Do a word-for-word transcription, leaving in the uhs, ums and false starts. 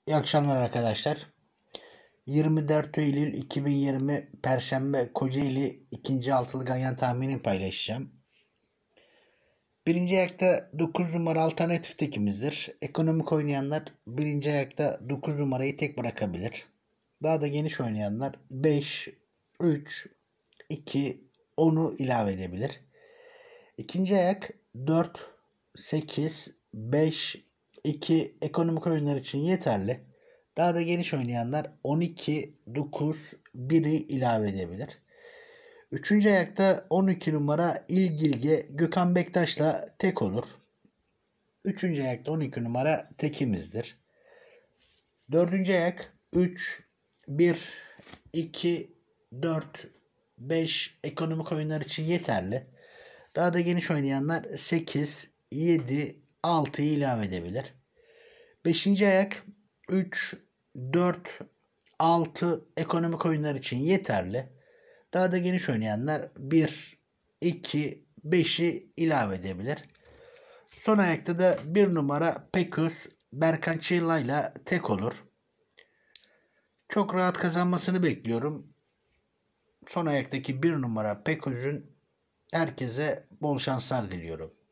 İyi akşamlar arkadaşlar. yirmi dört Eylül iki bin yirmi Perşembe Kocaeli ikinci altılı ganyan tahmini paylaşacağım. Birinci ayakta dokuz numara alternatif tekimizdir. Ekonomik oynayanlar birinci ayakta dokuz numarayı tek bırakabilir. Daha da geniş oynayanlar beş, üç, iki, onu ilave edebilir. İkinci ayak dört, sekiz, beş, iki ekonomik oyunlar için yeterli. Daha da geniş oynayanlar on iki, dokuz, biri ilave edebilir. Üçüncü ayakta on iki numara İlgilge Gökhan Bektaş'la tek olur. Üçüncü ayakta on iki numara tekimizdir. Dördüncü ayak üç, bir, iki, dört, beş ekonomik oyunlar için yeterli. Daha da geniş oynayanlar sekiz, yedi, altıyı ilave edebilir. beşinci ayak üç, dört, altı ekonomik oyunlar için yeterli. Daha da geniş oynayanlar bir, iki, beşi ilave edebilir. Son ayakta da bir numara Pekus Berkan Çığla ile tek olur. Çok rahat kazanmasını bekliyorum. Son ayaktaki bir numara Pekus'un herkese bol şanslar diliyorum.